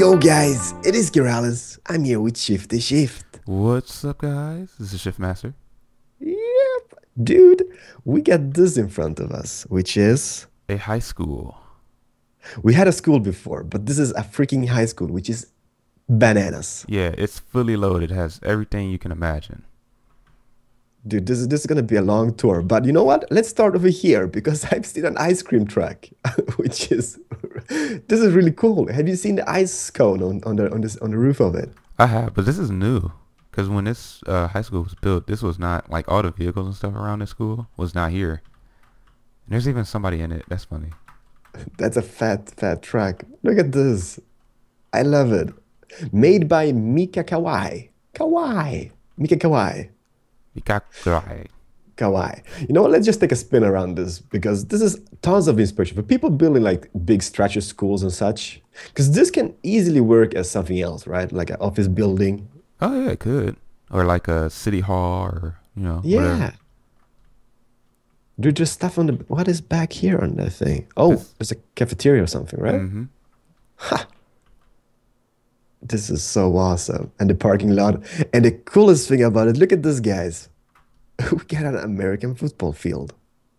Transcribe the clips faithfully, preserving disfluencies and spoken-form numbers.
Yo guys, it is Girales. I'm here with Shifty Shift. What's up, guys? This is Shiftmaster. Yep. Dude, we got this in front of us, which is A high school. we had a school before, but this is a freaking high school, which is bananas. Yeah, it's fully loaded. It has everything you can imagine. Dude, this is this is gonna be a long tour, but you know what? Let's start over here because I've seen an ice cream truck, which is this is really cool. Have you seen the ice cone on, on the on this on the roof of it? I have, but this is new. Because when this uh, high school was built, this was not, like, all the vehicles and stuff around this school was not here. And there's even somebody in it. That's funny. That's a fat, fat truck. Look at this. I love it. Made by Mika Kawai. Kawai. Mika Kawai. Ikakai. Kawai. You know what? Let's just take a spin around this because this is tons of inspiration for people building like big structure schools and such. Because this can easily work as something else, right? Like an office building. Oh, yeah, it could. Or like a city hall or, you know, Yeah. whatever. Dude, there's stuff on the. What is back here on that thing? Oh, This, there's a cafeteria or something, right? mm-hmm. Ha! This is so awesome. And the parking lot. And the coolest thing about it, look at this, guys. We got an American football field.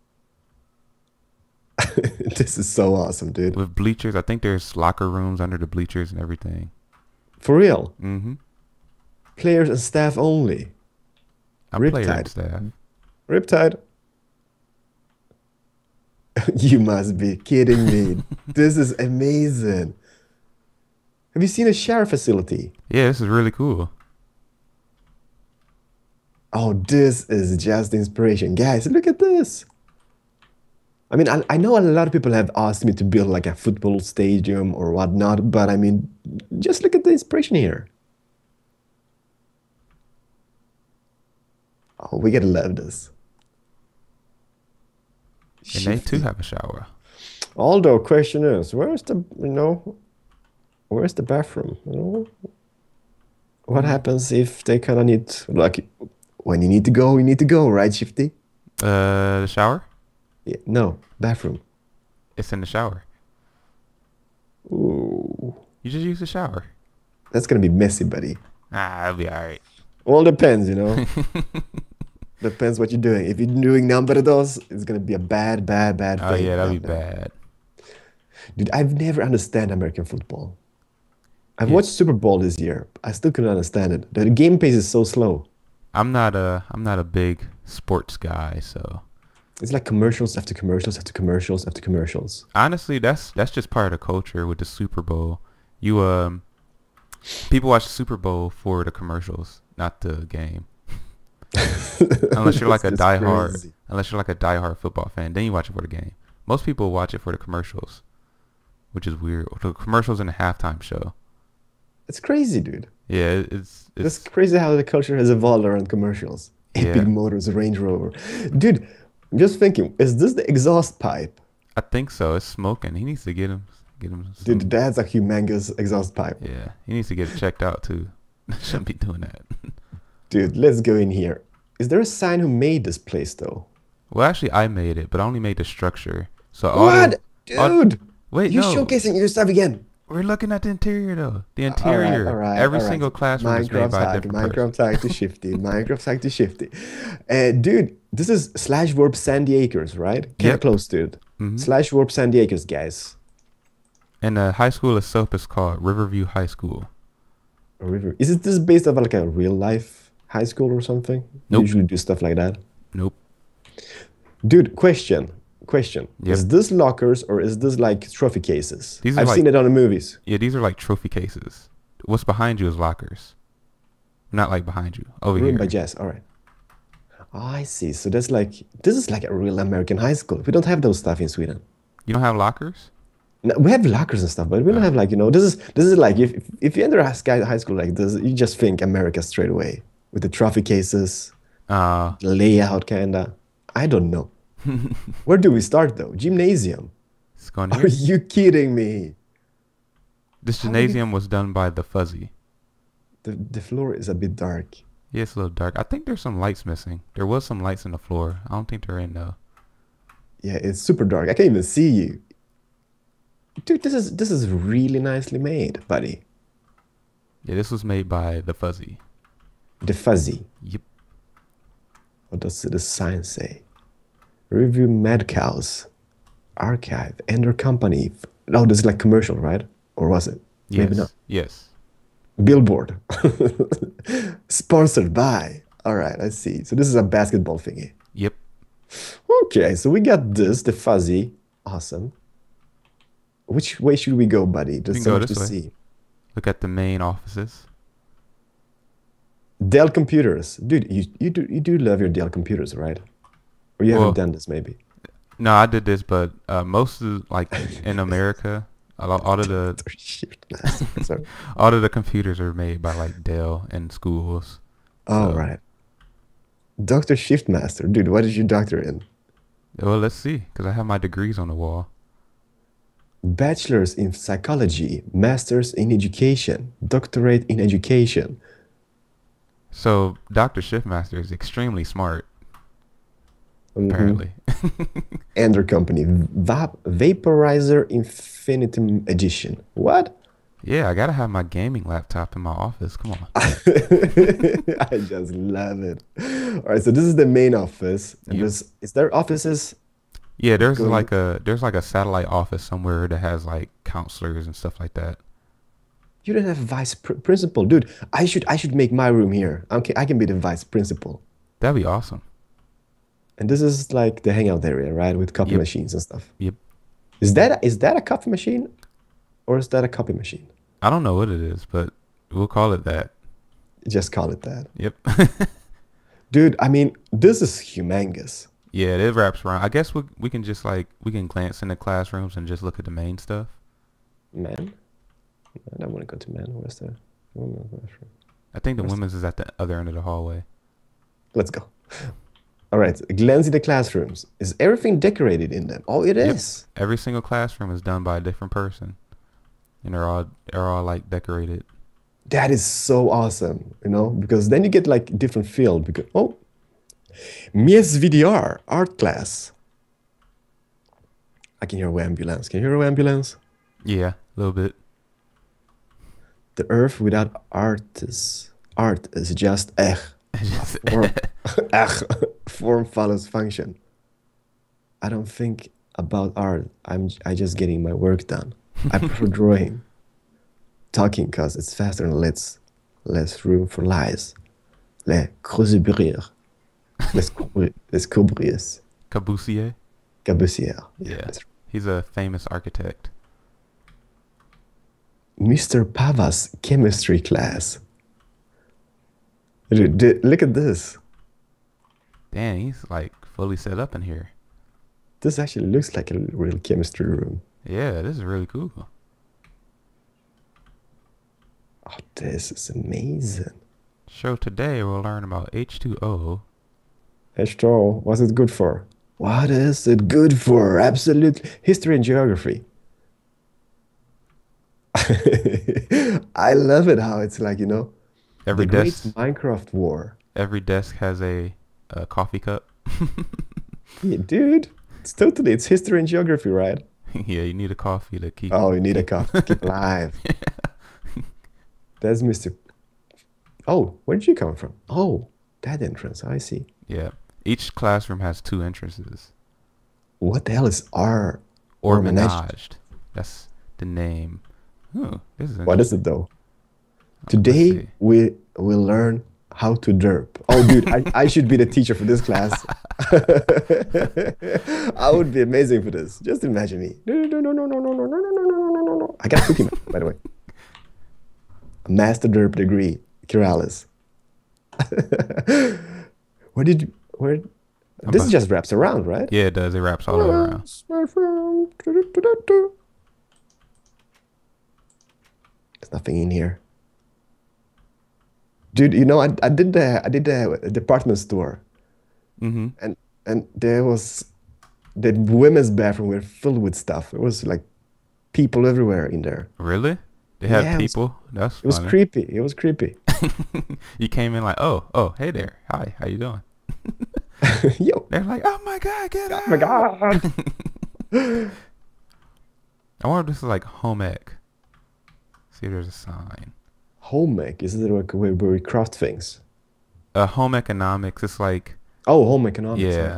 This is so awesome, dude. With bleachers. I think there's locker rooms under the bleachers and everything. For real. Mm-hmm. Players and staff only. I'm player and Riptide. staff. Riptide. You must be kidding me. This is amazing. Have you seen a shower facility? Yeah, this is really cool. Oh, this is just inspiration. Guys, look at this. I mean, I, I know a lot of people have asked me to build like a football stadium or whatnot, but I mean, just look at the inspiration here. Oh, we gotta love this. And they too Shifty. have a shower. Although, question is, where's the, you know, where's the bathroom? You know, what Mm. happens if they kind of need, like, when you need to go, you need to go, right, Shifty? Uh, the shower? Yeah, no, bathroom. It's in the shower. Ooh, You just use the shower. that's gonna be messy, buddy. Ah, it'll be alright. All depends, you know. Depends what you're doing. If you're doing number dos, it's gonna be a bad, bad, bad Oh thing yeah, that'll down be there. bad. Dude, I've never understand American football. I've Yeah, watched Super Bowl this year. I still couldn't understand it. The game pace is so slow. I'm not a I'm not a big sports guy, so It's like commercials after commercials after commercials after commercials. honestly, that's that's just part of the culture with the Super Bowl. You um, people watch the Super Bowl for the commercials, not the game. Unless you're like This a is diehard, crazy. unless you're like a diehard football fan, then you watch it for the game. Most people watch it for the commercials, which is weird. The commercials in the halftime show. It's crazy, dude. Yeah, it- it's It's it's crazy how the culture has evolved around commercials. Epic yeah. Motors, Range Rover. Dude, I'm just thinking, is this the exhaust pipe? I think so. It's smoking. He needs to get him get him Dude, some. that's a humongous exhaust pipe. Yeah, he needs to get it checked out too. Shouldn't be doing that. Dude, let's go in here. Is there a sign who made this place though? Well, actually, I made it, but I only made the structure. So all the What? all Dude, wait, you no, showcasing your stuff again. we're looking at the interior though. The All right, all interior. right, Every all right. single classroom is made Minecraft by a hack, different person. Minecraft hack to Shifty, Minecraft hack to Shifty. Uh, dude, this is slash warp Sandy Acres, right? Kind of Yep. close to it. hmm Slash warp Sandy Acres, guys. And the high school itself is called Riverview High School. A river. Is it this based off like a real life high school or something? You Nope. usually do stuff like that. Nope. Dude, question, question. Yep. Is this lockers or is this like trophy cases? These are I've like seen it on the movies. yeah, these are like trophy cases. What's behind you is lockers. Not like behind you. Over Ruined by here. Jazz. All right. Oh, I see. So that's like this is like a real American high school. We don't have those stuff in Sweden. You don't have lockers? No, we have lockers and stuff, but we don't Oh. have like you know. This is this is like if if, if you enter a sky high school like this, you just think America straight away with the trophy cases, Uh the layout kinda. I don't know. Where do we start though? Gymnasium. it's going Are here. you kidding me? This How many? gymnasium was done by the Fuzzy. The the floor is a bit dark. Yeah, it's a little dark. I think there's some lights missing. There was some lights in the floor. I don't think they're in though. Yeah, it's super dark. I can't even see you. Dude, this is this is really nicely made, buddy. Yeah, this was made by The Fuzzy. The Fuzzy. Yep. What does the sign say? Review Mad Cows. Archive. Ender Company. Oh, this is like commercial, right? Or was it? Yes. Maybe not. Yes. Billboard. Sponsored by. All right, I see. So this is a basketball thingy. Yep. Okay, so we got this, the Fuzzy. Awesome. Which way should we go, buddy? There's can so go much this to way. see. Look at the main offices. Dell computers. Dude, you, you do you do love your Dell computers, right? Or you Well, haven't done this maybe? No, I did this, but uh, most of like in America, a lot, all of the Shift master, sorry. all of the computers are made by like Dell and schools. Oh, So, right. Doctor Shiftmaster. Dude, what is your doctor in? well, let's see, because I have my degrees on the wall. Bachelor's in psychology, master's in education, doctorate in education. So Doctor Shiftmaster is extremely smart, Mhm. apparently. Ender Company, Va- Vaporizer Infinitum Edition. What? Yeah, I gotta have my gaming laptop in my office. Come on. I just love it. All right, so this is the main office. And Yep. there's, is there offices? Yeah, there's Going- like a there's like a satellite office somewhere that has like counselors and stuff like that. You don't have vice pr- principal, dude. I should I should make my room here. Okay, I can be the vice principal. That'd be awesome. And this is like the hangout area, right, with coffee Yep. machines and stuff. Yep. Is that is that a coffee machine, or is that a copy machine? I don't know what it is, but we'll call it that. Just call it that, Yep. dude. I mean, this is humongous. Yeah, it wraps around. I guess we we can just like we can glance in the classrooms and just look at the main stuff. Man, I don't want to go to man. Where's the women's bathroom? I think the Where's the- women's is at the other end of the hallway. Let's go. All right, glance in the classrooms. Is everything decorated in them? Oh, it Yep. is. Every single classroom is done by a different person, and they're all they're all like decorated. That is so awesome, you know, because then you get like different feel. Because oh, Mies V D R art class. I can hear an ambulance. Can you hear an ambulance? Yeah, a little bit. The earth without art is art is just ech. Form, ech. Form follows function. I don't think about art. I'm I just getting my work done. I prefer drawing. Talking cause it's faster and less less room for lies. Les crucibrières. Les coubri- les coubries. Cabusier. Cabussière. Yeah. that's right. He's a famous architect. Mister Pava's chemistry class. Dude, dude, look at this. Damn, he's like fully set up in here. This actually looks like a real chemistry room. Yeah, this is really cool. Oh, this is amazing. So today we'll learn about H two O. H two O, what's it good for? What is it good for? Absolute history and geography. I love it how it's like, you know, Every the Great desk Minecraft War. every desk has a, a coffee cup. Yeah, dude, it's totally, it's history and geography, right? Yeah, you need a coffee to keep. Oh, you need a coffee. Keep alive. That's Mister Oh, where did you come from? Oh, that entrance. I see. Yeah. Each classroom has two entrances. What the hell is R? Or Ormenaged. menaged. That's the name. Oh, this is What is it though? Let's Today see. we will learn how to derp. Oh, dude, I, I should be the teacher for this class. I would be amazing for this. Just imagine me. No, no, no, no, no, no, no, no, no, no, no, no, no. I got a cookie, man, by the way. A master derp degree, Kiralis. Where did you, where? This about- just wraps around, right? Yeah, it does. It wraps all the way around. My friend. Do-do-do-do-do. There's nothing in here. Dude, you know, I, I did the I did the department store, Mm-hmm. and and there was the women's bathroom were filled with stuff. It was like people everywhere in there. Really? They have Yeah, it was- people? That's It was funny. creepy. It was creepy. You came in like, oh, oh, hey there. Hi, how you doing? Yo, They're like, oh my God, get out. oh my god. I wonder if this is like home ec. See if there's a sign. Home ec, is it like where where we craft things? Uh, home economics. It's like, Oh, home economics. Oh, yeah.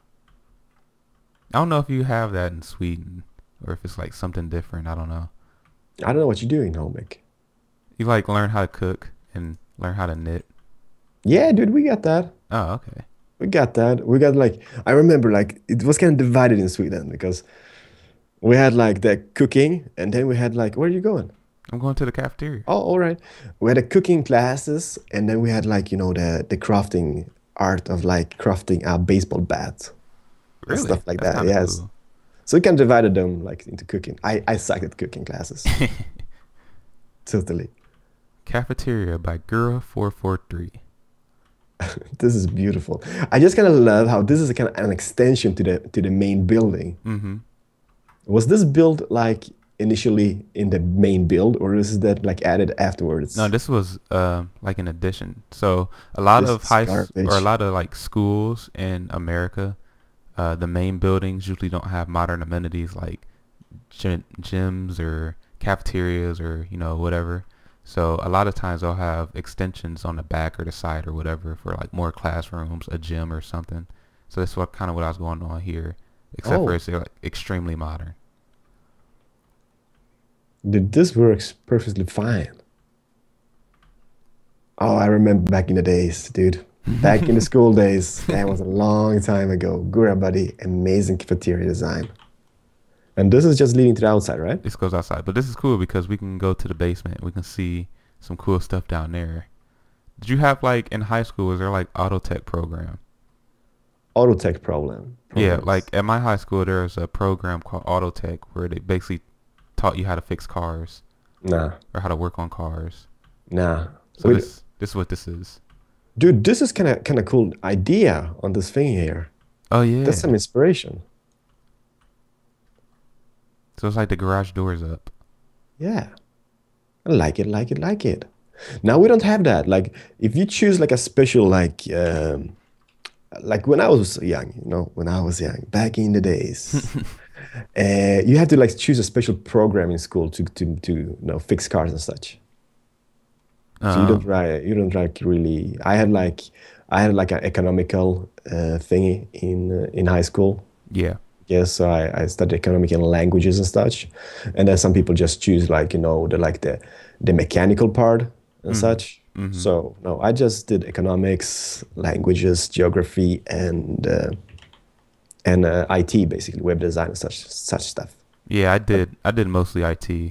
I don't know if you have that in Sweden or if it's like something different. I don't know. I don't know what you do in home ec. You like learn how to cook and learn how to knit. Yeah, dude, we got that. Oh, okay. We got that. We got like I remember like it was kind of divided in Sweden because we had like the cooking and then we had like where are you going? I'm going to the cafeteria. Oh, all right. We had the cooking classes and then we had like, you know, the the crafting art of like crafting a baseball bat and Really? stuff like That's that. kind of Yes. cool. So we kind of divided them like into cooking. I I sucked at cooking classes. Totally. Cafeteria by Gura four four three. This is beautiful. I just kind of love how this is a kind of an extension to the to the main building. Mm-hmm. Was this built like initially in the main build, or is that like added No, afterwards? this was uh, like an addition. So a lot This of is high s- or a garbage. lot of like schools in America, uh, the main buildings usually don't have modern amenities like gy- gyms or cafeterias or you know whatever. So a lot of times they'll have extensions on the back or the side or whatever for like more classrooms, a gym or something. So that's what kind of what I was going on here, except for Oh, it's like extremely modern. dude, this works perfectly fine. Oh, I remember back in the days, dude. Back in the school days. That was a long time ago. Gura buddy, amazing cafeteria design. And this is just leading to the outside, right? This goes outside, but this is cool because we can go to the basement. We can see some cool stuff down there. Did you have like in high school? Was there like auto tech program? Auto tech problem Yeah, programs. like at my high school, there was a program called Auto Tech where they basically taught you how to fix cars Nah, or how to work on cars. nah. So Wait, this this is what this is. dude, this is kind of kind of cool idea on this thing here. Oh That's some yeah. inspiration. So it's like the garage doors up. Yeah. I like it, like it, like it. Now we don't have that. Like if you choose like a special like um like when I was young, you know, when I was young, back in the days, uh, you had to like choose a special program in school to to to you know fix cars and such. So you don't Um. try you don't like really. I had like I had like an economical uh, thingy in uh, in high school. Yeah. Yes, so I, I studied economic and languages and such, and then some people just choose like you know the like the the mechanical part and Mhm. such. Mhm. So no, I just did economics, languages, geography, and uh, and uh, I T basically, web design and such such stuff. Yeah, I But did. I did mostly I T.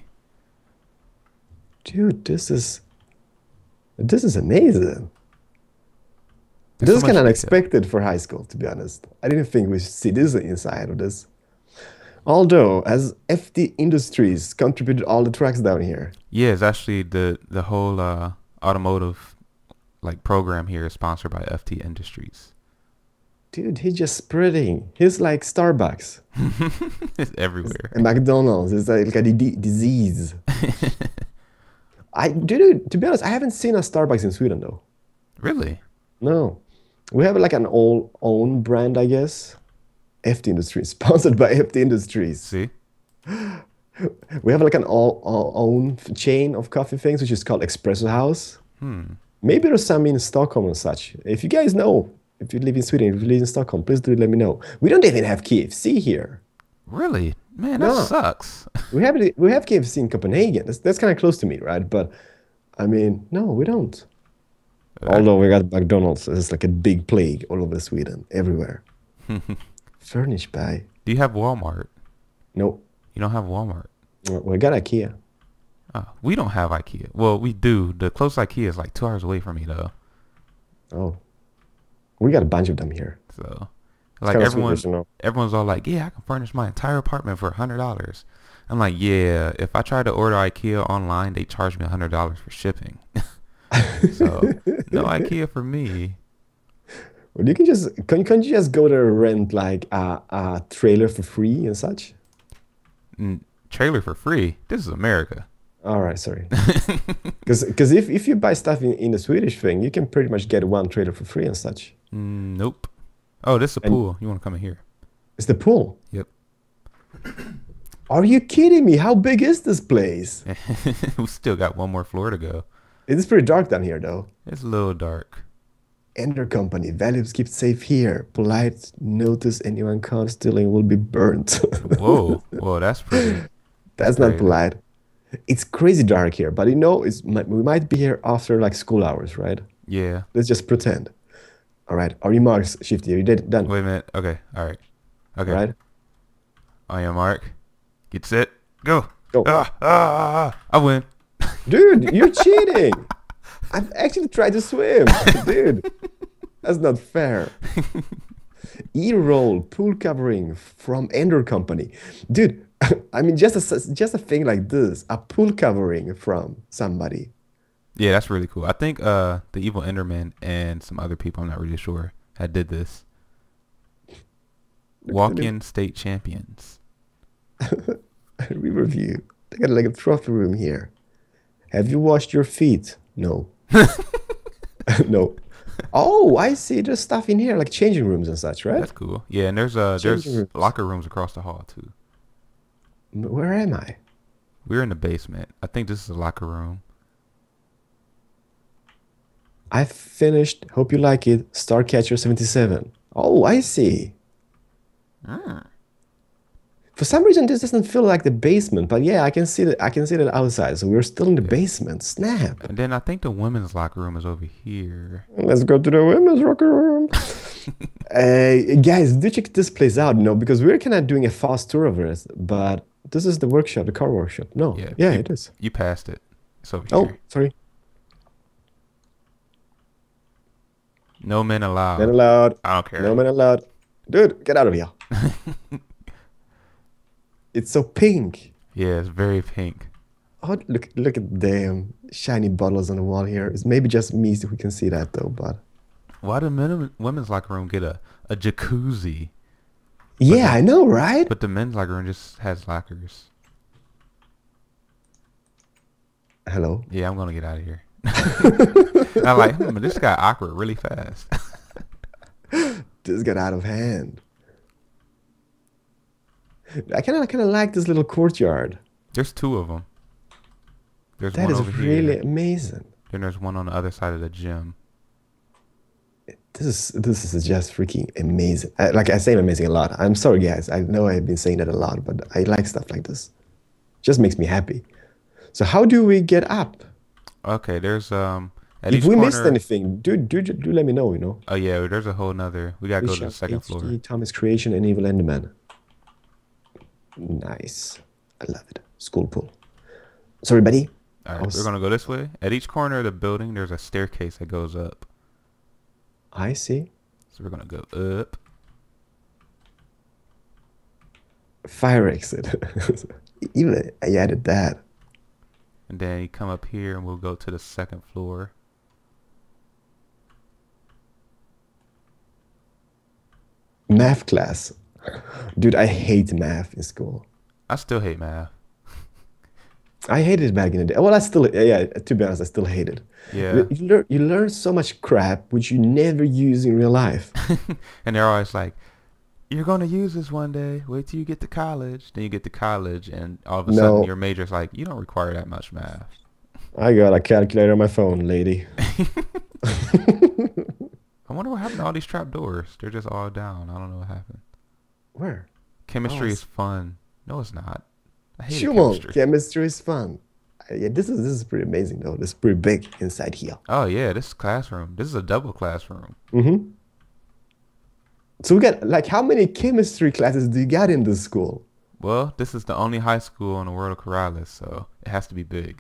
dude, this is this is amazing. There's This so is kind much of detail. unexpected for high school, to be honest. I didn't think we should see this inside of this. Although, as F D Industries contributed all the tracks down here. Yeah, it's actually the the whole uh, automotive like program here is sponsored by F T Industries. Dude, he's just spreading. He's like Starbucks It's It's- everywhere. and McDonald's. It's like a di- disease. I, dude, to be honest, I haven't seen a Starbucks in Sweden though. Really? No, we have like an all own brand, I guess. F T Industries, sponsored by F T Industries. See? We have like an all, all own f- chain of coffee things, which is called Espresso House. Hmm. Maybe there's some in Stockholm and such. If you guys know, if you live in Sweden, if you live in Stockholm, please do let me know. We don't even have K F C here. Really? Man, that No, sucks. we have it, we have K F C in Copenhagen. That's that's kind of close to me, right? But I mean, no, we don't. Uh, Although we got McDonald's, it's like a big plague all over Sweden, everywhere. Do Furnished by you have Walmart? no, You don't have Walmart. we got IKEA. Oh, we don't have IKEA. Well, we do. The closest IKEA is like two hours away from me though. Oh, we got a bunch of them here. So, It's like kind of Swedish, everyone, you know. everyone's all like, "Yeah, I can furnish my entire apartment for a hundred dollars." I'm like, "Yeah, if I try to order IKEA online, they charge me a hundred dollars for shipping." So, no IKEA for me. Well, you can just can can't you just go there and rent like a, a trailer for free and such? Mm, trailer for free. This is America. All right, sorry. Because because if, if you buy stuff in, in the Swedish thing, you can pretty much get one trailer for free and such. Mm, nope. Oh, this is a And pool. You want to come in here? it's the pool. Yep. Are you kidding me? How big is this place? We still got one more floor to go. It's pretty dark down here, though. It's a little dark. Ender Company. Valuables kept safe here. Polite notice anyone caught stealing will be burnt. Whoa, whoa, that's pretty. That's That's not crazy. polite. It's crazy dark here, but you know, it's we might be here after like school hours, right? Yeah. Let's just pretend. All right. Are you marks, Shifty? Are you dead? Done. Wait a minute. Okay. All right. All Okay. right. On your mark. Get set. Go. Go. Ah, ah, ah, ah. I win. Dude, you're cheating. I've actually tried to swim. Dude, that's not fair. E-roll pool covering from Ender Company. Dude, I mean just a just a thing like this, a pool covering from somebody. Yeah, that's really cool. I think uh the Evil Enderman and some other people, I'm not really sure, had did this. Look at the Walk-in state champions. review. They got like a trophy room here. Have you washed your feet? No. No. Oh, I see. There's stuff in here, like changing rooms and such, right? That's cool. Yeah, and there's uh Changing there's rooms. locker rooms across the hall too. Where am I? We're in the basement. I think this is a locker room. I finished. Hope you like it. Starcatcher seventy-seven. Oh, I see. Mm. For some reason, this doesn't feel like the basement, but yeah, I can see that. I can see that outside. So we're still in the Yeah. basement. Snap. And then I think the women's locker room is over here. Let's go to the women's locker room. Uh, guys, do check this place out, no? Because we're kind of doing a fast tour of this, but this is the workshop, the car workshop. No, Yeah, yeah, you it is. you passed it. It's over Oh, here. sorry. No men Men allowed. allowed. I don't No care. men allowed. Dude, get out of here. It's so pink. Yeah, it's very pink. Oh, look, look at them shiny bottles on the wall here. It's maybe just me who can see that though, but Why did men, women's locker room get a, a jacuzzi, but yeah, the I know, right? but the men's locker room just has lockers? Hello. Yeah, I'm gonna get out of here. And I'm like, hmm, this got awkward really fast. This got out of hand. I kind of kind of like this little courtyard. There's two of them. There's That one is over really here. amazing. Then there's one on the other side of the gym. This is this is just freaking amazing. I, like I say amazing a lot. I'm sorry, guys. I know I've been saying that a lot, but I like stuff like this. Just makes me happy. So how do we get up? Okay, there's um at If each we missed corner. anything, do do do let me know. You know. Oh yeah, there's a whole nother. We gotta go to the Bishop, second floor. H D, Thomas Creation, and Evil Enderman. Nice. I love it. School pool. Sorry, buddy. All I right, we're was. gonna go this way. At each corner of the building, there's a staircase that goes up. I see. So we're gonna go up. Fire exit. Even I added that. And then you come up here and we'll go to the second floor. Math class. Dude, I hate math in school. I still hate math. I hated it back in the day. Well, I still, yeah, to be honest, I still hate it. Yeah. You you learn, you learn so much crap which you never use in real life. And they're always like, you're gonna use this one day. Wait till you get to college. Then you get to college and all of a sudden No, your major's like, you don't require that much math. I got a calculator on my phone, lady. I wonder what happened to all these trap doors. They're just all down. I don't know what happened. Where? Oh, I Chemistry is see. fun. No, it's not. I hated Shumon, chemistry. chemistry is fun. Uh, Yeah, this is this is pretty amazing though. This is pretty big inside here. Oh yeah, this is classroom. This is a double classroom. hmm So we got like how many chemistry classes do you got in this school? Well, this is the only high school in the world of Corrales, so it has to be big.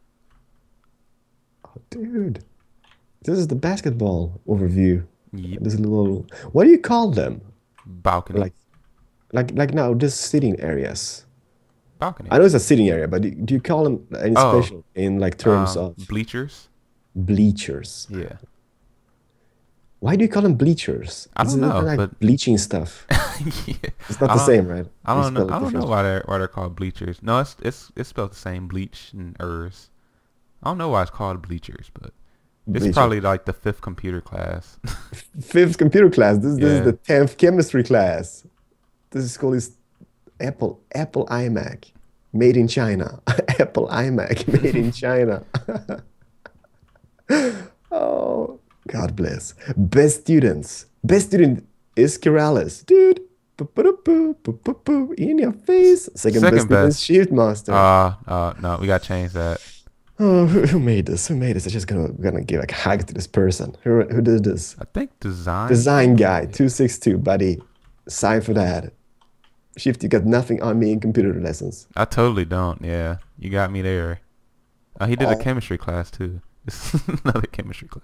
Oh, dude, this is the basketball overview. Yep. This little, what do you call them? Balcony. Like like like now, this sitting areas. Balcony. I know it's a sitting area, but do, do you call them any Oh, special in like terms um, of bleachers. bleachers? Yeah. Why do you call them bleachers? I Is don't it not know, like but bleaching stuff? yeah. It's not I the don't. same, right? I They don't know. spell I it don't know different. why they're why they're called bleachers. No, it's it's it's spelled the same. Bleach and ers. I don't know why it's called bleachers, but it's Bleacher. probably like the fifth computer class. Fifth computer class. This this is Yeah. the tenth chemistry class. This school is Apple Apple iMac, made in China. Apple iMac, made in China. Oh, God bless. Best students. Best student is Kiralis. Dude. Poo-poo-poo, poo-poo-poo, in your face. Second best Second student is best. Shift Master. Uh, uh, no, we gotta change that. Oh, who, who made this? Who made this? I'm just gonna gonna give a hug to this person. Who who did this? I think design. Design guy, two six two, buddy. Sign for that. Shift, you got nothing on me in computer lessons. I totally don't. Yeah, you got me there. Uh, he did a Oh, chemistry class too. This is another chemistry class.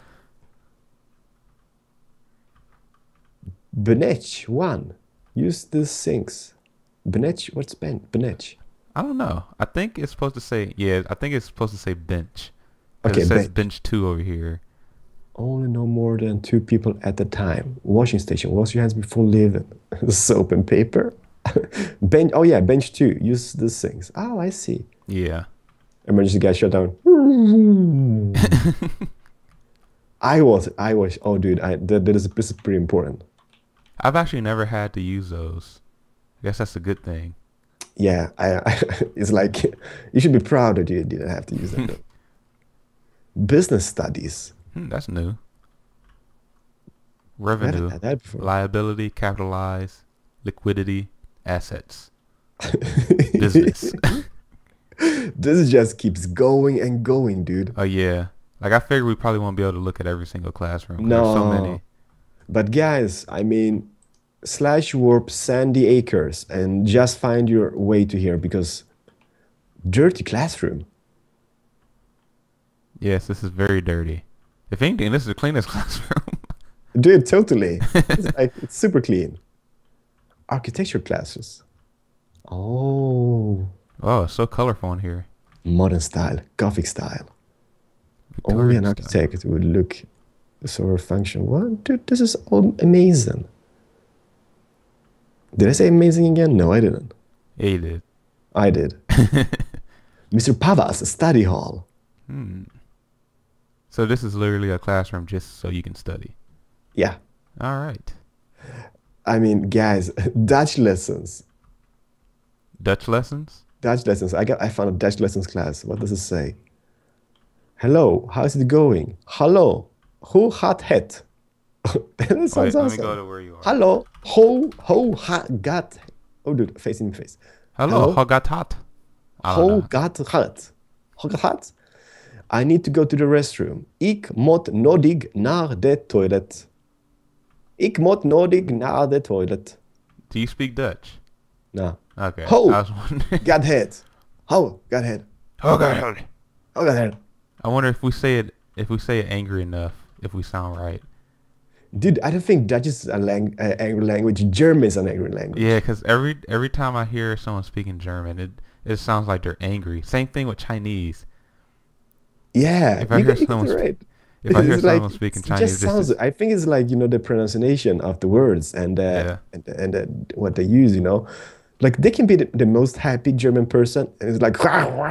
Benech, one. Use the sinks. Benech, what's Ben? Benech. I don't know. I think it's supposed to say yeah. I think it's supposed to say bench because Okay, it says bench. bench two over here. Only no more than two people at a time. Washing station. Wash your hands before leaving. Soap and paper. Bench. Oh yeah, bench two. Use the sinks. Oh, I see. Yeah. Emergency gas shutdown. I was. I was. Oh, dude. I that, that is this is pretty important. I've actually never had to use those. I guess that's a good thing. Yeah. I. I it's like you should be proud that you didn't have to use that. Business studies. Hmm, that's new. I haven't Revenue, had that before. liability, capitalize, liquidity, assets, business. This just keeps going and going, dude. Oh yeah. Like I figured we probably won't be able to look at every single classroom 'cause there's so No. many. But guys, I mean, slash warp Sandy Acres and just find your way to here because dirty classroom. Yes, this is very dirty. If anything, this is the cleanest classroom. Dude, totally. It's like it's super clean. Architecture classes. Oh, Oh, it's so colorful in here. modern style, Gothic style. Only Victorian an style. architect would look sort of function. What? Dude, this is all amazing. Did I say amazing again? No, I didn't. Yeah, you did. I did. Mister Pavas study hall. Hmm. So this is literally a classroom just so you can study. Yeah. All right. I mean, guys, Dutch lessons. Dutch lessons? Dutch lessons. I got. I found a Dutch lessons class. What does it say? Hello, how's it going? Hallo, hoe gaat het? That sounds Wait, let me go awesome. to where you are. Hallo, ho, ho, ha, gaat. Oh, dude, face in face. Hello, Hello, how got hot? I don't ho, know. gaat het? Ho gaat het? I need to go to the restroom. Ik moet nodig naar de toilet. Ik moet nodig naar de toilet. Do you speak Dutch? No. Okay. I Ho, was wondering. gaat het? Ho, gaat het? Okay. Ho, gaat het? I wonder if we say it if we say it angry enough, if we sound right. Dude, I don't think Dutch is a lang- uh, angry language. German is an angry language. Yeah, because every every time I hear someone speaking German, it it sounds like they're angry. Same thing with Chinese. Yeah, If I you hear got, you got someone it sp- right. if I hear It's like someone speaking it Chinese, just this sounds. is I think it's like you know the pronunciation of the words and uh, yeah. and and uh, what they use. You know, like they can be the, the most happy German person, and it's like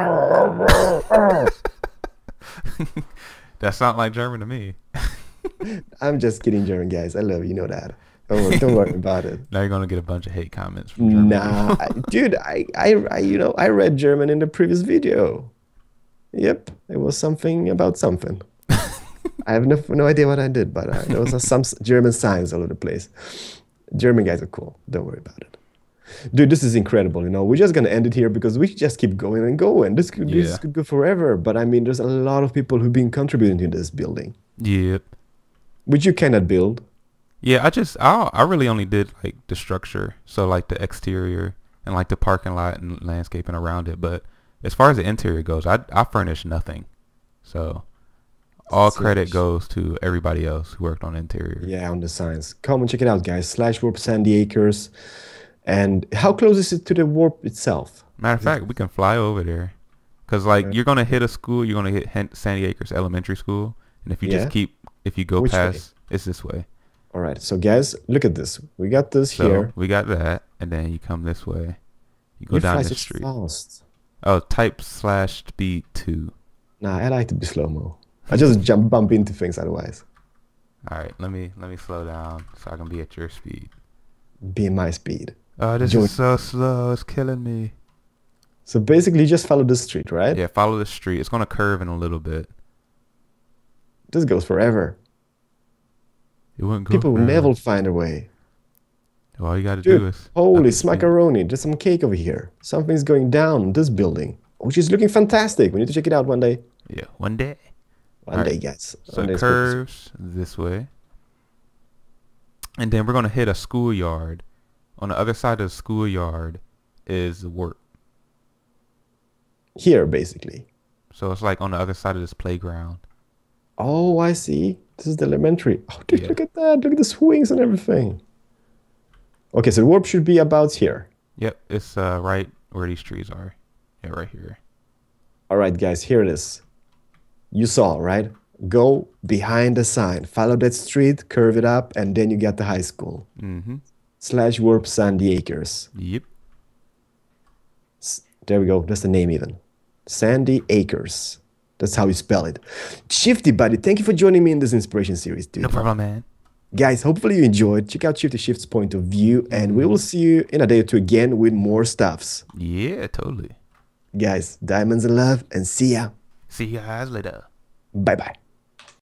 That sounds like German to me. I'm just kidding, German guys. I love you. You know that. Don't worry, don't worry about it. Now you're gonna get a bunch of hate comments from German Nah, people. I- dude, I, I, I, you know, I read German in the previous video. Yep, it was something about something. I have no, no idea what I did, but uh, there was uh, some s- German signs all over the place. German guys are cool. Don't worry about it. Dude, this is incredible. You know, we're just gonna end it here because we just keep going and going. This could, this Yeah. could go forever. But I mean, there's a lot of people who've been contributing to this building, Yep. which you cannot build. Yeah, I just I I really only did like the structure, so like the exterior and like the parking lot and landscaping around it. But as far as the interior goes, I I furnished nothing. So all So, credit goes to everybody else who worked on the interior. yeah, on the signs. Come and check it out, guys. Slash Warp Sandy Acres. And how close is it to the warp itself? Matter of Is it- fact, we can fly over there, cause like Okay. you're gonna hit a school, you're gonna hit Hen- Sandy Acres Elementary School, and if you Yeah. just keep if you go Which way? past, it's this way. All right, so guys, look at this. We got this So here. we got that, and then you come this way. You go You down fly the so street. fast. Oh, type slash speed two. Nah, I like to be slow mo. I just jump bump into things otherwise. All right, let me let me slow down so I can be at your speed. Be my speed. Oh, this Join- is so slow. It's killing me. So basically, you just follow this street, right? Yeah, follow the street. It's gonna curve in a little bit. This goes forever. It wouldn't go People will forever. never find a way. All you got to do Dude, is up holy your sleeve. smackaroni. There's some cake over here. Something's going down in this building, which is looking fantastic. We need to check it out one day. Yeah, one day. One All day, right. guys. So One it day. curves this way. And then we're going to hit a schoolyard. On the other side of the schoolyard is work. Here, basically. So it's like on the other side of this playground. Oh, I see. This is the elementary. Oh, dude, Yeah. look at that. Look at the swings and everything. Okay, so the warp should be about here. Yep, it's uh, right where these trees are. Yeah, right here. All right, guys, here it is. You saw, right? Go behind the sign. Follow that street, curve it up, and then you get the high school. Mm-hmm. Slash warp Sandy Acres. Yep. S- There we go. That's the name even. Sandy Acres. That's how you spell it. Shifty buddy, thank you for joining me in this inspiration series, dude. No problem, man. Guys, hopefully you enjoyed. Check out Shifty Shift's point of view, and we will see you in a day or two again with more stuffs. Yeah, totally. Guys, diamonds and love, and see ya. See you guys later. Bye bye.